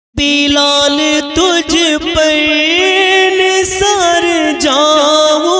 बिलाल तुझ पर निसार जाऊं।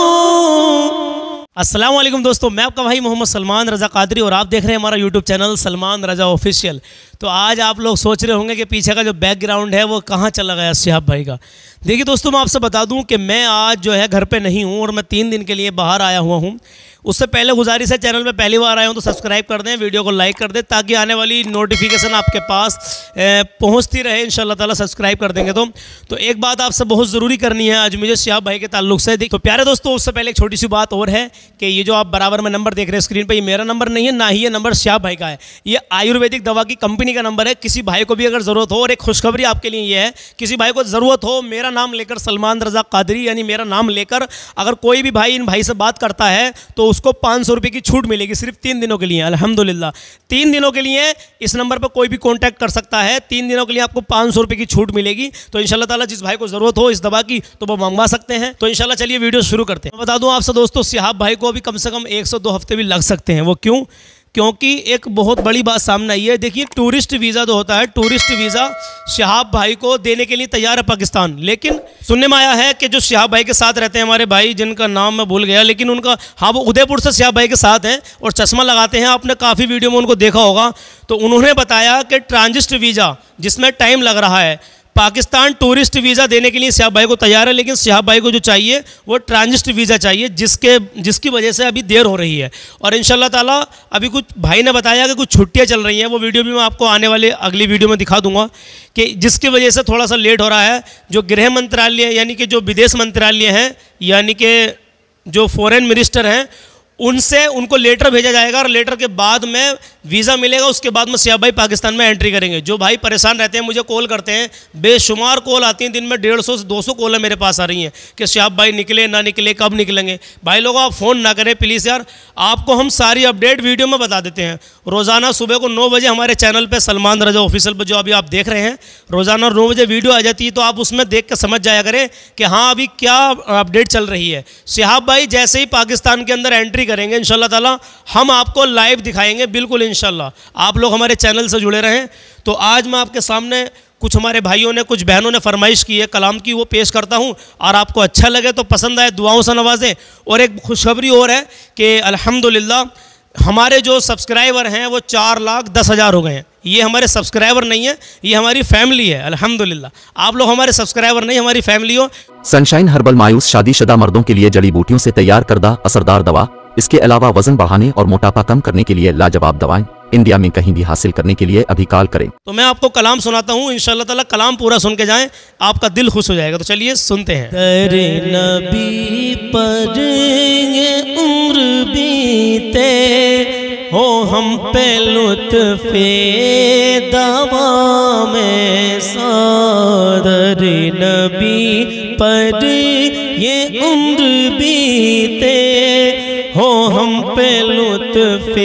अस्सलाम वालेकुम दोस्तों, मैं आपका भाई मोहम्मद सलमान रज़ा कादरी और आप देख रहे हैं हमारा YouTube channel Salman Raza official. तो आज आप लोग सोच रहे होंगे कि पीछे का जो बैकग्राउंड है वो कहाँ चला गया शिहाब भाई का। देखिए दोस्तों, मैं आपसे बता दूं कि मैं आज जो है घर पे नहीं हूँ और मैं 3 दिन के लिए बाहर आया हुआ हूँ। उससे पहले गुजारिश है, चैनल पे पहली बार आए हो तो सब्सक्राइब कर दें, वीडियो को लाइक कर दें ताकि आने वाली नोटिफिकेशन आपके पास पहुंचती रहे इंशाल्लाह ताला। सब्सक्राइब कर देंगे तो एक बात आपसे बहुत ज़रूरी करनी है आज मुझे शिहाब भाई के ताल्लुक से। तो प्यारे दोस्तों, उससे पहले एक छोटी सी बात और है कि ये जो आप बराबर में नंबर देख रहे हैं स्क्रीन पर, ये मेरा नंबर नहीं है, ना ही ये नंबर शिहाब भाई का है। ये आयुर्वेदिक दवा की कंपनी का नंबर है। किसी भाई को भी अगर ज़रूरत हो, और एक खुशखबरी आपके लिए ये है, किसी भाई को ज़रूरत हो, मेरा नाम लेकर सलमान रज़ा कादरी यानी मेरा नाम लेकर अगर कोई भी भाई इन भाई से बात करता है तो उसको 500 रुपये की छूट मिलेगी सिर्फ 3 दिनों के लिए। अल्हम्दुलिल्लाह 3 दिनों के लिए इस नंबर पर कोई भी कांटेक्ट कर सकता है। 3 दिनों के लिए आपको 500 रुपये की छूट मिलेगी। तो इंशाल्लाह ताला जिस भाई को ज़रूरत हो इस दवा की तो वो मंगवा सकते हैं। तो इंशाल्लाह चलिए वीडियो शुरू करते हैं। मैं बता दूं आपसे दोस्तों, शिहाब भाई को अभी कम से कम 1 से 2 हफ्ते भी लग सकते हैं। वो क्यों? क्योंकि एक बहुत बड़ी बात सामने आई है। देखिए, टूरिस्ट वीज़ा जो होता है, टूरिस्ट वीज़ा शिहाब भाई को देने के लिए तैयार है पाकिस्तान। लेकिन सुनने में आया है कि जो शिहाब भाई के साथ रहते हैं हमारे भाई, जिनका नाम मैं भूल गया, लेकिन उनका, हाँ, वो उदयपुर से शिहाब भाई के साथ हैं और चश्मा लगाते हैं। आपने काफ़ी वीडियो में उनको देखा होगा। तो उन्होंने बताया कि ट्रांजिट वीज़ा जिसमें टाइम लग रहा है, पाकिस्तान टूरिस्ट वीज़ा देने के लिए शिहाब भाई को तैयार है। लेकिन शिहाब भाई को जो चाहिए वो ट्रांजिट वीज़ा चाहिए, जिसकी वजह से अभी देर हो रही है। और इंशाल्लाह ताला अभी कुछ भाई ने बताया कि कुछ छुट्टियां चल रही हैं, वो वीडियो भी मैं आपको आने वाले अगली वीडियो में दिखा दूंगा कि जिसकी वजह से थोड़ा सा लेट हो रहा है। जो गृह मंत्रालय यानी कि जो विदेश मंत्रालय है, यानी कि जो फॉरेन मिनिस्टर हैं, उनसे उनको लेटर भेजा जाएगा और लेटर के बाद में वीज़ा मिलेगा। उसके बाद में शिहाब भाई पाकिस्तान में एंट्री करेंगे। जो भाई परेशान रहते हैं, मुझे कॉल करते हैं, बेशुमार कॉल आती हैं, दिन में 150 से 200 कॉल मेरे पास आ रही हैं कि शिहाब भाई निकले ना निकले, कब निकलेंगे। भाई लोगों, आप फ़ोन ना करें प्लीज़ यार, आपको हम सारी अपडेट वीडियो में बता देते हैं। रोज़ाना सुबह को 9 बजे हमारे चैनल पर सलमान रज़ा ऑफिशियल पर जो अभी आप देख रहे हैं, रोज़ाना 9 बजे वीडियो आ जाती है। तो आप उसमें देख कर समझ जाया करें कि हाँ अभी क्या अपडेट चल रही है। शिहाब भाई जैसे ही पाकिस्तान के अंदर एंट्री करेंगे इंशाल्लाह ताला हम आपको लाइव दिखाएंगे, बिल्कुल इंशाल्लाह। आप लोग हमारे चैनल से जुड़े रहें। तो आज मैं आपके सामने कुछ हमारे भाइयों ने, कुछ बहनों ने फरमाइश की है कलाम की, वो पेश करता हूं और आपको अच्छा लगे तो पसंद आए, दुआओं से नवाजें। और एक खुशखबरी और है कि अल्हम्दुलिल्लाह हमारे जो सब्सक्राइबर हैं वो 4,10,000 हो गए हैं। ये हमारे सब्सक्राइबर नहीं है, ये हमारी फैमिली है। अल्हम्दुलिल्लाह आप लोग हमारे सब्सक्राइबर नहीं, हमारी फैमिली हो। सनशाइन हर्बल मायूस शादीशुदा मर्दों के लिए जड़ी बूटियों से तैयार करदा असरदार दवा। इसके अलावा वजन बढ़ाने और मोटापा कम करने के लिए लाजवाब दवाएं इंडिया में कहीं भी हासिल करने के लिए अभी कॉल करें। तो मैं आपको कलाम सुनाता हूँ, इंशाल्लाह ताला कलाम पूरा सुन के जाएं, आपका दिल खुश हो जाएगा। तो चलिए सुनते हैं। तेरे नबी पर ये उम्र बीते हो, हम पे लुत्फ़े दवा में सादर नबी पर ये उम्र बीते हो, हम पे लुत्फ़े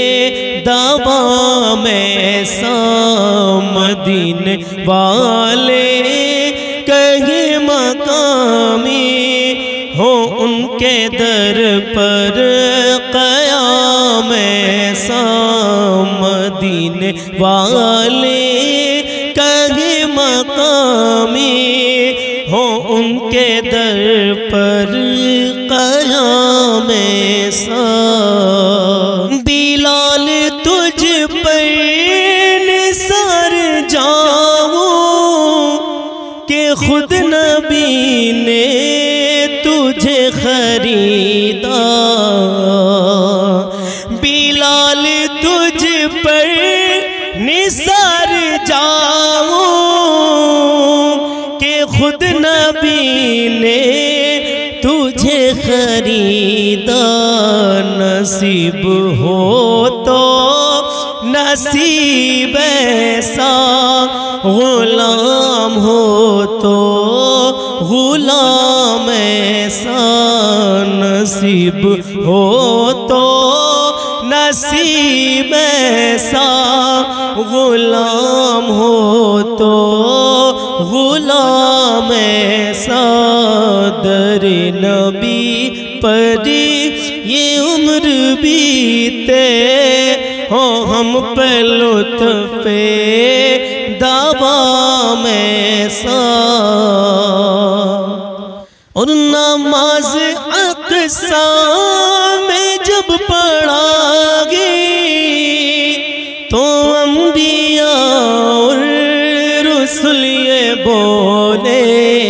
दवा में मदीने वाले कहीं मकामी हो, उनके दर पर क़याम मदीने वाले कहीं मकामी हो, उनके दर पर क़याम बिलाल तुझ पर निसार जाऊं कि खुद नबी ने तुझे खरीदा। बिलाल तुझ पर निसार जाऊं कि खुद नबी ने तुझे खरीदा। नसीब हो तो नसीब ऐसा, गुलाम हो तो गुलाम ऐसा। नसीब हो तो नसीब ऐसा, गुलाम हो तो गुलाम ऐसा। दर नबी पर ये उम्र बीते हो, हम पे लुत्फ़े दवा में सा और नमाज अक़सा में जब पढ़ागे तो अंबिया और रसूल ये बोले,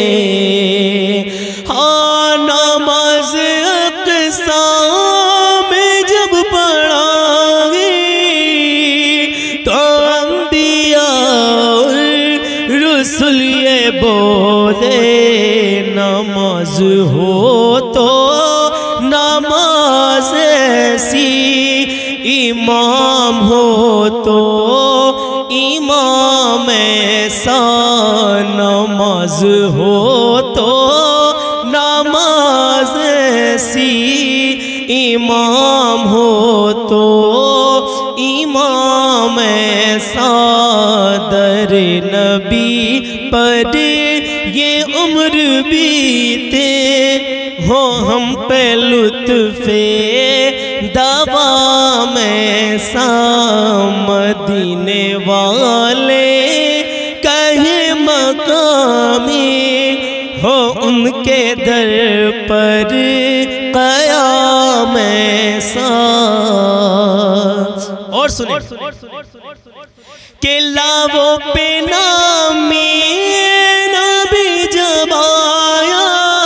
हाँ नमाज अक़सा में जब पढ़ागे तो अंबिया और रसूल ये बोले, नमाज हो तो नमाज ऐसी, इमाम हो तो इमाम ऐसा, नमाज हो तो नमाज ऐसी, इमाम हो तो इमाम ऐसा। दर नबी पर ये उम्र बीते हो हम पे लुत्फ़े दवा में सा, मदीने वाले कहे मकामी हो उनके दर पर क़याम ऐसा। और सुने के लावो पे नामी नबी जब आया,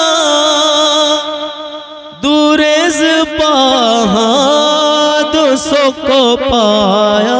दूरेज़ पहा 200 को पाया,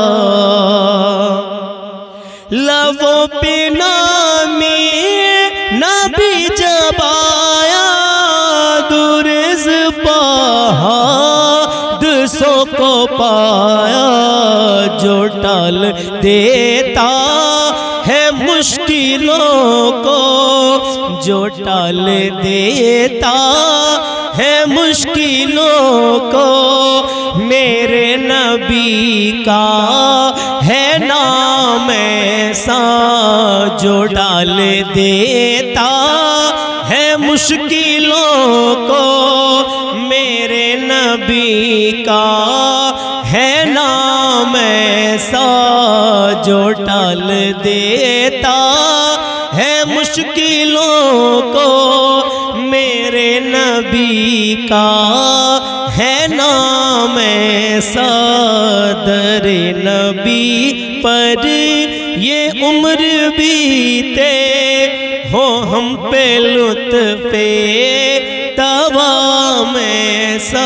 लवों पे नामी नबी जब आया, दूरेज़ पहा 200 को पाया, जो टाल देता है मुश्किलों को, जो टाल देता है मुश्किलों को, मेरे नबी का है नाम ऐसा, जो डाल देता है मुश्किलों को, मेरे नबी का है नाम ऐसा, जो टाल देता है मुश्किलों को, मेरे नबी का है नाम ऐसा। दर नबी पर ये उम्र बीते हो हम पे लुत्फ़े तवा में सा।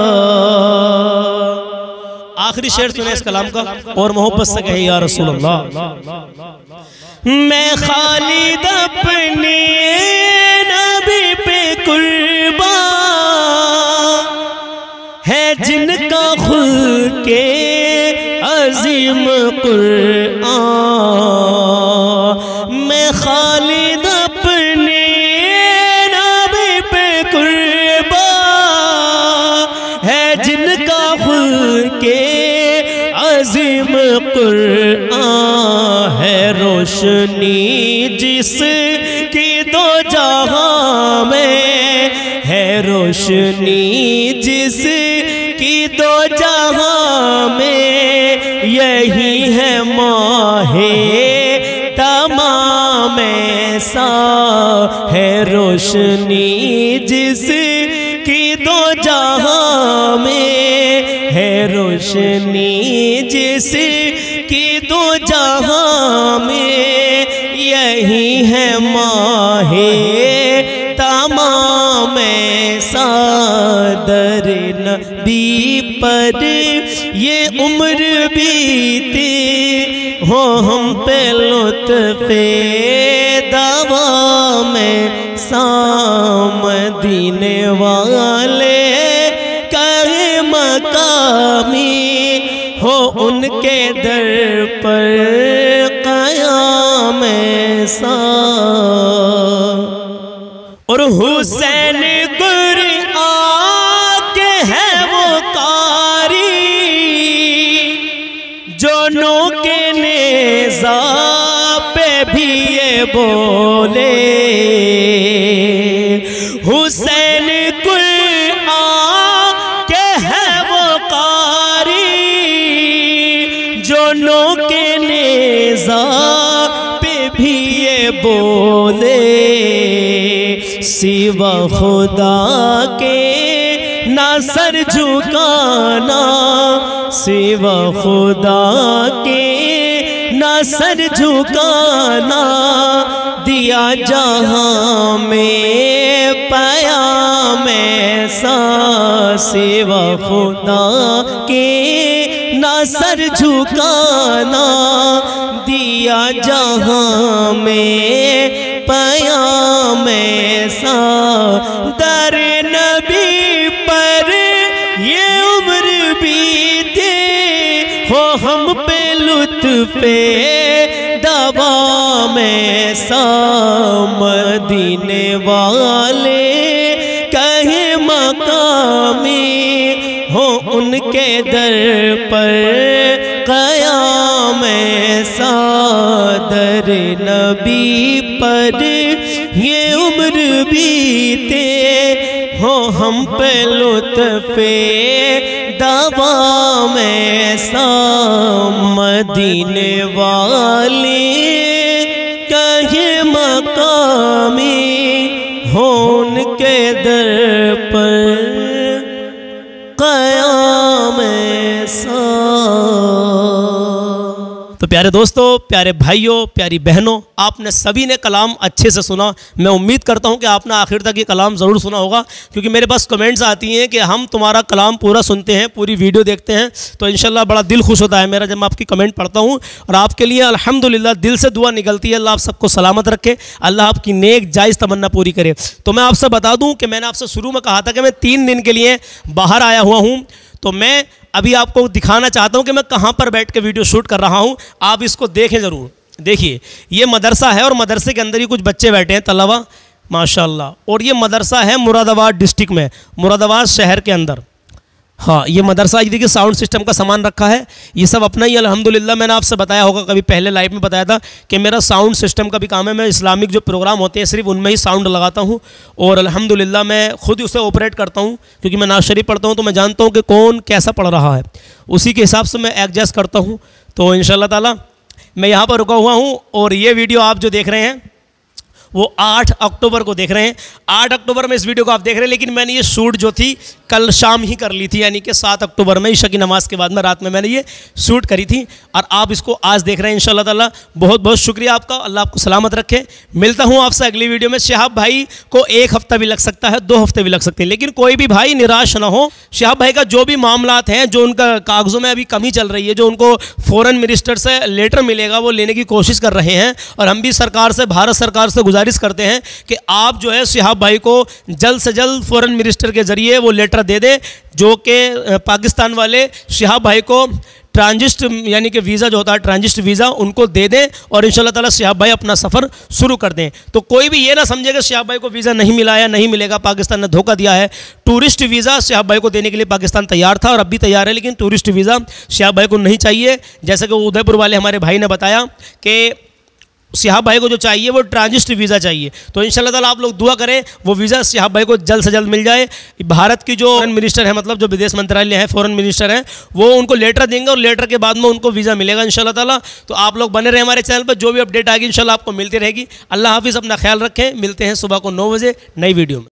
आखिरी शेर सुने इस कलाम का और मोहब्बत से कहे या रसूल अल्लाह। मैं खालिद अपने नबी पे कुर्बान है, जिनका खुल के अजीम कुरान। मैं खालिद अपने नबी पे कुर्बान है, जिनका खुल के अजीम कुरान है। रोशनी जिस की दो जहां में है, रोशनी जिस की दो जहां में, यही है माहे तमाम ऐसा है। रोशनी जिस की दो जहां में है, रोशनी जिस की दो जहां में, यही है माहे तमाम ऐसा। दर नबी पर ये उम्र बीती हो हम पे लुत्फ़े दवा में सा। मदीने वाले कहे मकामी हो उनके दर पर क़याम ऐसा। और हुसैन गुर आके है वो कारी, जो नोके नेज़ा पे भी ये बोले। हुसैन गुर आके है वो कारी, जो नोके नेज़ा पे भी भी ये बोले सिवा खुदा के ना सर झुकाना, सिवा खुदा के ना सर झुकाना, दिया जहां में पयाम ऐसा सिवा खुदा के ना सर झुकाना, दिया जहां में पयाम ऐसा, दर नबी पर ये उम्र बीते हो हम पे लुत्फ़े दवा में सा, मदीने वाले कहे मकामी हो उनके दर पर क़याम ऐसा, दर नबी पर ये उम्र बीते हो हम पे लुत्फ़े दवा में सा, मदीने वाले कहे मकामी हो उनके दर पर क़याम ऐसा। तो प्यारे दोस्तों, प्यारे भाइयों, प्यारी बहनों, आपने सभी ने कलाम अच्छे से सुना। मैं उम्मीद करता हूं कि आपने आखिर तक ये कलाम ज़रूर सुना होगा, क्योंकि मेरे पास कमेंट्स आती हैं कि हम तुम्हारा कलाम पूरा सुनते हैं, पूरी वीडियो देखते हैं, तो इंशाल्लाह बड़ा दिल खुश होता है मेरा जब मैं आपकी कमेंट पढ़ता हूं। और आपके लिए अल्हम्दुलिल्लाह दिल से दुआ निकलती है, अल्लाह आप सबको सलामत रखे, अल्लाह आपकी नेक जायज़ तमन्ना पूरी करे। तो मैं आपसे बता दूँ कि मैंने आपसे शुरू में कहा था कि मैं 3 दिन के लिए बाहर आया हुआ हूँ, तो मैं अभी आपको दिखाना चाहता हूं कि मैं कहां पर बैठ के वीडियो शूट कर रहा हूं। आप इसको देखें ज़रूर। देखिए, ये मदरसा है और मदरसे के अंदर ही कुछ बच्चे बैठे हैं, तलबा माशाल्लाह। और ये मदरसा है मुरादाबाद डिस्ट्रिक्ट में, मुरादाबाद शहर के अंदर। हाँ, ये मदरसा, ये देखिए साउंड सिस्टम का सामान रखा है, ये सब अपना ही अल्हम्दुलिल्लाह। मैंने आपसे बताया होगा, कभी पहले लाइव में बताया था कि मेरा साउंड सिस्टम का भी काम है। मैं इस्लामिक जो प्रोग्राम होते हैं सिर्फ उनमें ही साउंड लगाता हूँ, और अल्हम्दुलिल्लाह मैं खुद उसे ऑपरेट करता हूँ, क्योंकि मैं नाज़ शरीफ पढ़ता हूँ तो मैं जानता हूँ कि कौन कैसा पढ़ रहा है, उसी के हिसाब से मैं एडजस्ट करता हूँ। तो इंशाअल्लाह ताला मैं यहाँ पर रुका हुआ हूँ, और ये वीडियो आप जो देख रहे हैं वो 8 अक्टूबर को देख रहे हैं। 8 अक्टूबर में इस वीडियो को आप देख रहे हैं, लेकिन मैंने ये शूट जो थी कल शाम ही कर ली थी, यानी कि 7 अक्टूबर में ईशा की नमाज के बाद में रात में मैंने ये शूट करी थी, और आप इसको आज देख रहे हैं इंशाअल्लाह ताला। बहुत बहुत शुक्रिया आपका, अल्लाह आपको सलामत रखे। मिलता हूँ आपसे अगली वीडियो में। शहाब भाई को 1 हफ्ता भी लग सकता है, 2 हफ्ते भी लग सकते हैं, लेकिन कोई भी भाई निराश ना हो। शहाब भाई का जो भी मामलात हैं, जो उनका कागज़ों में अभी कमी चल रही है, जो उनको फ़ॉरेन मिनिस्टर से लेटर मिलेगा वो लेने की कोशिश कर रहे हैं, और हम भी सरकार से, भारत सरकार से गुजारिश करते हैं कि आप जो है शहाब भाई को जल्द से जल्द फ़ॉरेन मिनिस्टर के ज़रिए वो लेटर दे दें, जो कि पाकिस्तान वाले शहाब भाई को ट्रांजिट यानी कि वीज़ा जो होता है ट्रांजिट वीज़ा उनको दे दें, और इंशाल्लाह ताला शहाब भाई अपना सफ़र शुरू कर दें। तो कोई भी ये ना समझे कि शहाब भाई को वीज़ा नहीं मिला या नहीं मिलेगा, पाकिस्तान ने धोखा दिया है। टूरिस्ट वीज़ा शहाब भाई को देने के लिए पाकिस्तान तैयार था और अब भी तैयार है, लेकिन टूरिस्ट वीज़ा शहाब भाई को नहीं चाहिए। जैसे कि उदयपुर वाले हमारे भाई ने बताया कि शहाब भाई को जो चाहिए वो ट्रांजिट वीज़ा चाहिए। तो इंशाल्लाह ताला आप लोग दुआ करें वो वीज़ा शहाब भाई को जल्द से जल्द मिल जाए। भारत की जो फॉरेन मिनिस्टर है, मतलब जो विदेश मंत्रालय है, फॉरेन मिनिस्टर है, वो उनको लेटर देंगे और लेटर के बाद में उनको वीज़ा मिलेगा इंशाल्लाह ताला। तो आप लोग बने रहे हमारे चैनल पर, जो भी अपडेट आएगी इंशाल्लाह आपको मिलती रहेगी। अल्लाह हाफिज़, अपना ख्याल रखें। मिलते हैं सुबह को 9 बजे नई वीडियो में।